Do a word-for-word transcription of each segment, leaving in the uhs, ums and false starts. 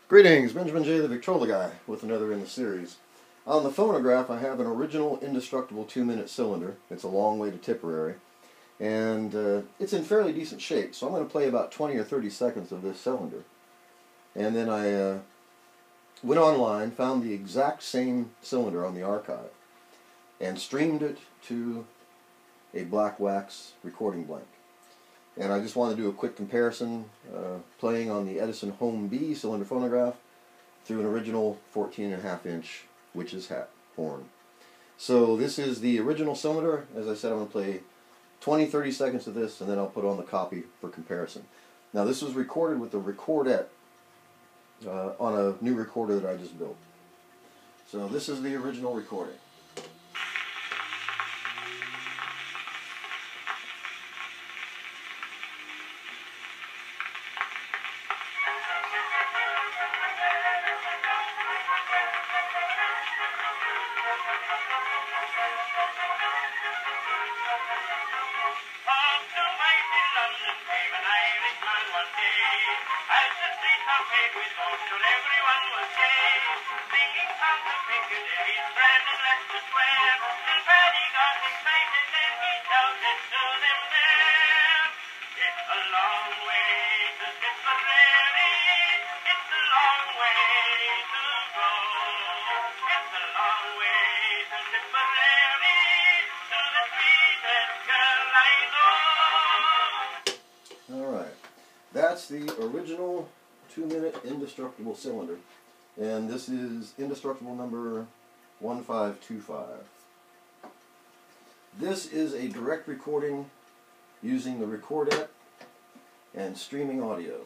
Greetings, Benjamin J. the Victrola Guy with another in the series. On the phonograph I have an original indestructible two minute cylinder. It's a long way to Tipperary, and uh, it's in fairly decent shape, so I'm going to play about twenty or thirty seconds of this cylinder. And then I uh, went online, found the exact same cylinder on the archive, and streamed it to a black wax recording blank. And I just want to do a quick comparison, uh, playing on the Edison Home B cylinder phonograph through an original fourteen and a half inch witch's hat horn. So this is the original cylinder. As I said, I'm going to play twenty to thirty seconds of this, and then I'll put on the copy for comparison. Now this was recorded with the Recordette uh, on a new recorder that I just built. So this is the original recording. Everyone was gay, singing songs of Piccadilly, Brandon left the square, and Paddy got excited, and he shouted to them there. It's a long way to Tipperary, it's a long way to go. It's a long way to Tipperary, to the sweetest girl I know. Alright, that's the original two minute indestructible cylinder, and this is indestructible number one five two five. This is a direct recording using the Recordette and streaming audio.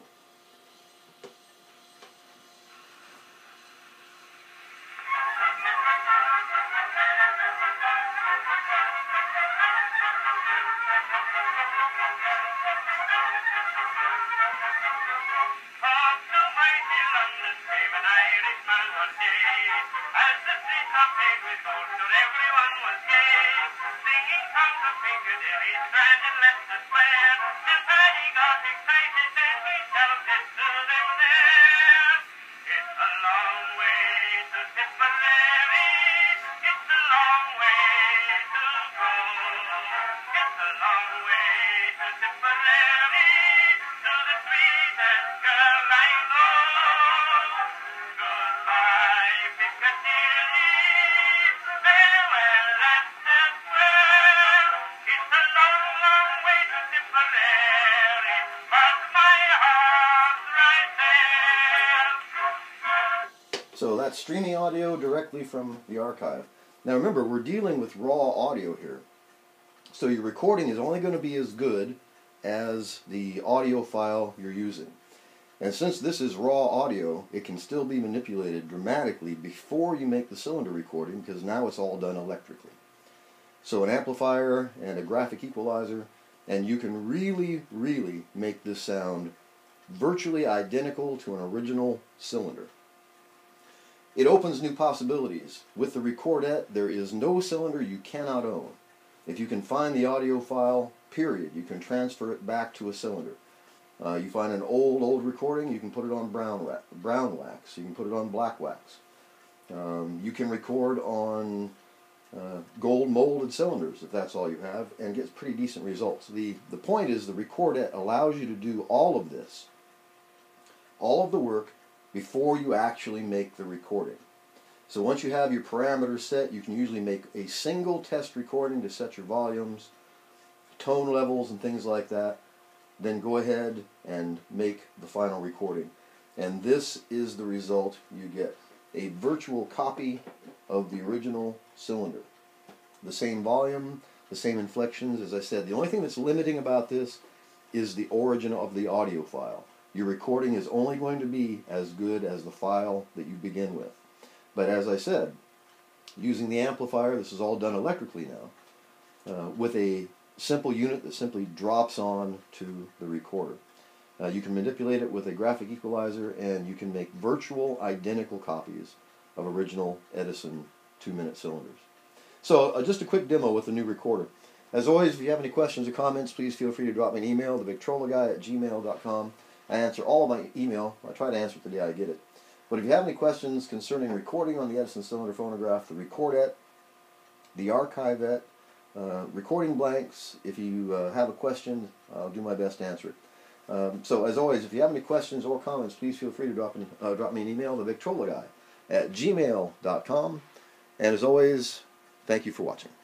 Everyone was gay, singing songs of Piccadilly, Brandon left the square, and Paddy got excited, and he shouted to them there. It's a long way to Tipperary, it's a long way to go. It's a long way to Tipperary, to the sweetest girl I know. Goodbye, Piccadilly. So that's streaming audio directly from the archive. Now remember, we're dealing with raw audio here. So your recording is only going to be as good as the audio file you're using. And since this is raw audio, it can still be manipulated dramatically before you make the cylinder recording, because now it's all done electrically. So an amplifier and a graphic equalizer, and you can really, really make this sound virtually identical to an original cylinder. It opens new possibilities. With the Recordette, there is no cylinder you cannot own. If you can find the audio file, period, you can transfer it back to a cylinder. Uh, you find an old, old recording, you can put it on brown, brown wax. You can put it on black wax. Um, you can record on uh, gold molded cylinders, if that's all you have, and get pretty decent results. The, the point is the Recordette allows you to do all of this, all of the work, before you actually make the recording. So once you have your parameters set, you can usually make a single test recording to set your volumes, tone levels, and things like that. Then go ahead and make the final recording. And this is the result you get. A virtual copy of the original cylinder. The same volume, the same inflections. As I said, the only thing that's limiting about this is the origin of the audio file. Your recording is only going to be as good as the file that you begin with. But as I said, using the amplifier, this is all done electrically now, uh, with a simple unit that simply drops on to the recorder. Uh, you can manipulate it with a graphic equalizer, and you can make virtual identical copies of original Edison two minute cylinders. So uh, just a quick demo with the new recorder. As always, if you have any questions or comments, please feel free to drop me an email, the victrola guy at gmail dot com. I answer all of my email. I try to answer it the day I get it. But if you have any questions concerning recording on the Edison cylinder phonograph, the Recordette, the Archivette, uh, recording blanks, if you uh, have a question, I'll do my best to answer it. Um, so as always, if you have any questions or comments, please feel free to drop, in, uh, drop me an email to victrola guy at gmail dot com. And as always, thank you for watching.